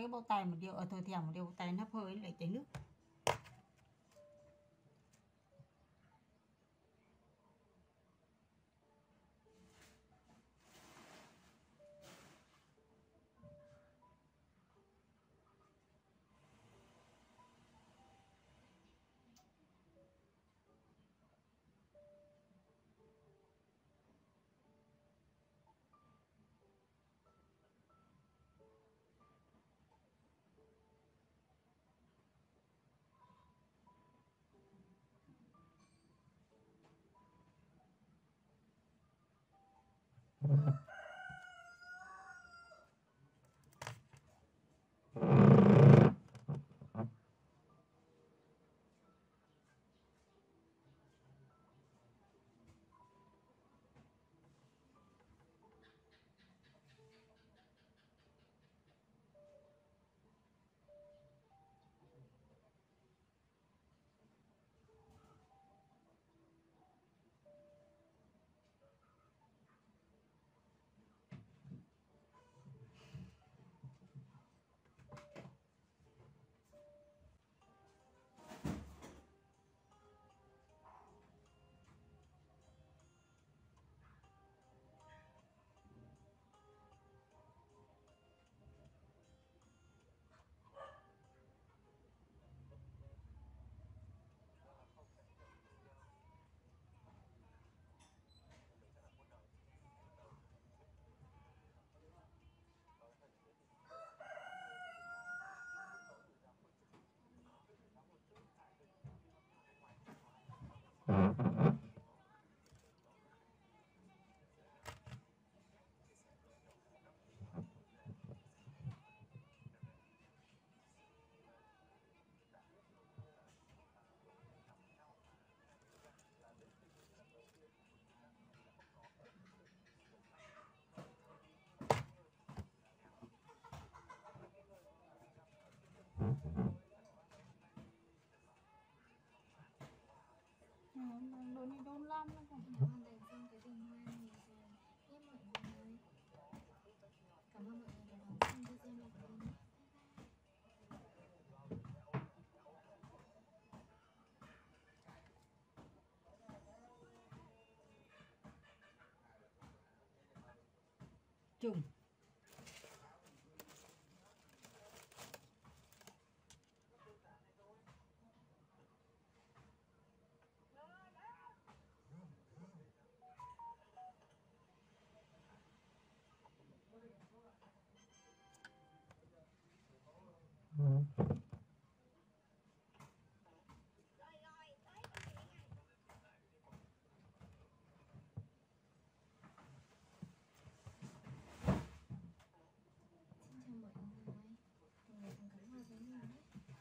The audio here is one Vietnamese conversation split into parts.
cái bao tay một điều ở thời thèm một điều bao tay nắp hơi lại chảy nước. Đồ này đông lắm nó còn Nếu hoàn thành xong cái bình hoa này rồi nhé mọi người. Cảm ơn mọi người đã đón xem video này của mình nhé. trùng. Xin chào mọi người. Mọi người cùng cắm hoa với mình nhé.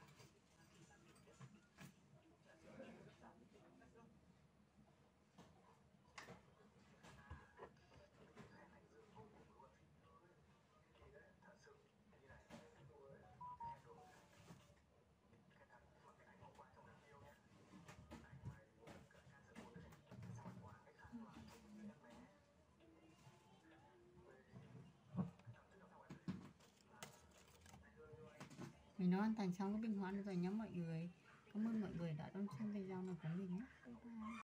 Mình đã hoàn thành xong cái bình hoa rồi nhé mọi người. Cảm ơn mọi người đã đón xem video này của mình nhé. Bye bye.